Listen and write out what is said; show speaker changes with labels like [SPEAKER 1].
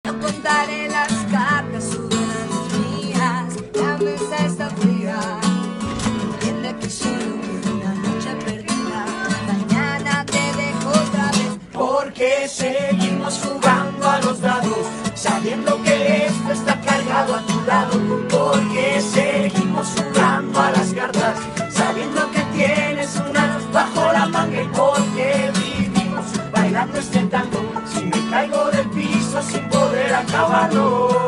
[SPEAKER 1] No contaré las cartas, subirán las mías. La mesa está fría. Entiende que solo queda una noche perdida. Mañana te dejo otra vez.
[SPEAKER 2] Porque seguimos jugando a los dados, sabiendo que esto está cargado a tu lado. Porque seguimos jugando a las cartas, sabiendo que tienes una bajo la manga. Y porque vivimos bailando este tango, si me caigo del piso sin poder acabarlo.